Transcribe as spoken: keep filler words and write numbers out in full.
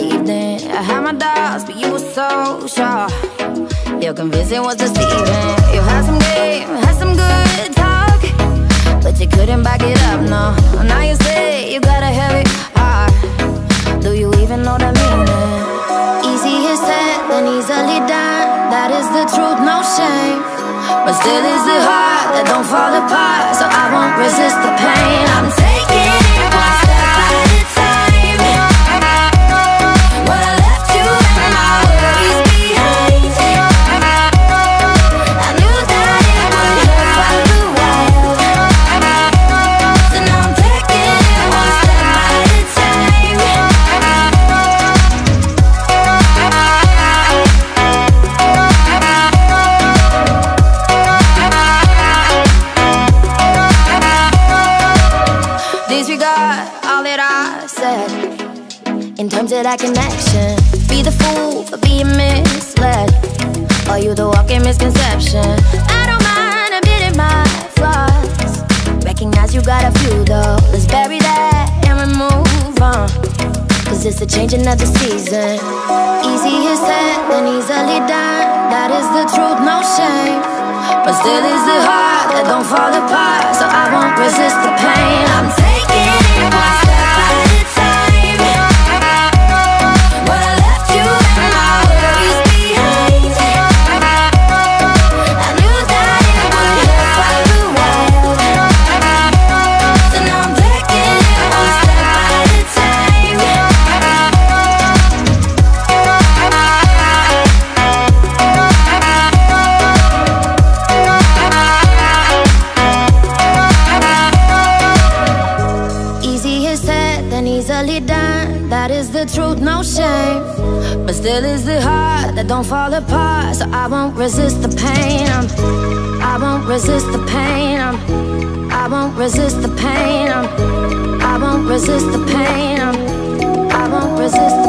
believed in. I had my doubts, but you were so sure. Your convincing was deceiving. You had some game, had some good talk, but you couldn't back it up, no. Now you say you got a heavy heart. Do you even know the meaning? Easier said than easily done. That is the truth, no shame. But still is the heart that don't fall apart. So I won't resist the pain. I'm taking it one step at a time. When I left you and my worries behind, I knew that it would hurt for a while. So now I'm taking it one step at a time. Disregard all that I said in terms of that connection. Be the fool for being misled, or you the walking misconception. I don't mind admitting my flaws. Recognize you got a few though. Let's bury that and remove on, cause it's the changing of the season. Easier said than easily done. That is the truth, no shame. But still is the heart that don't fall apart. So I won't resist the pain. I'm taking it one step at a time. When I left you and my worries behind, I knew that it would hurt for a while. So now I'm taking it one step at a time. Easier said than easily done. That is the truth, no shame. But still is the heart that don't fall apart. So I won't resist the pain. I'm, I won't resist the pain. I'm, I won't resist the pain. I'm, I won't resist the pain. I'm, I won't resist the